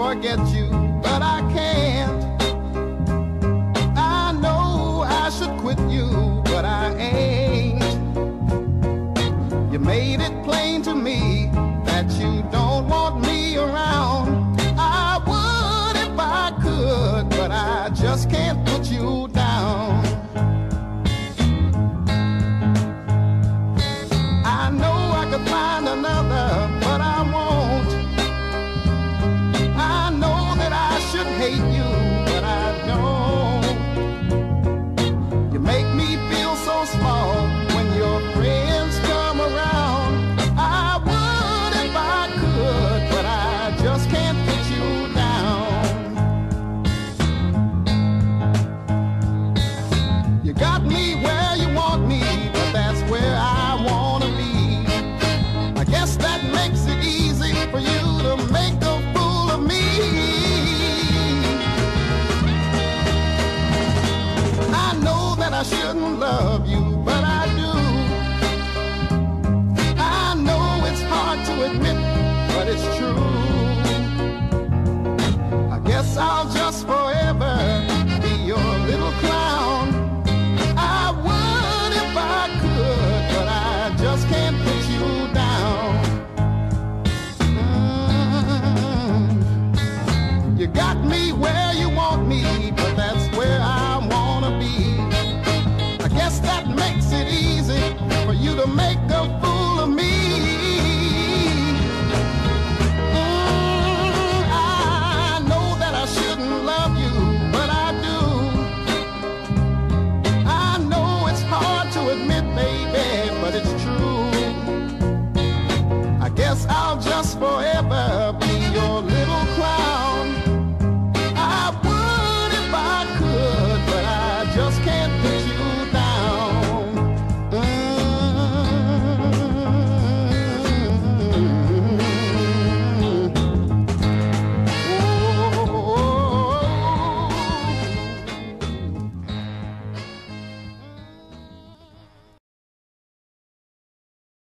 forget you, but I can't. I know I should quit you, but I ain't. You made it plain to me that you don't want me around. I would if I could, but I just can't put you down. I know I could find another, but I won't. I know that I should hate you, but I don't. You make me feel so small when your friends come around. I would if I could, but I just can't put you down. You got me where you want me, but that's where I wanna be. I guess that makes it easy for you to make a fool of me. I know that I shouldn't love you, but I do. I know it's hard to admit, but it's true. I guess I'll just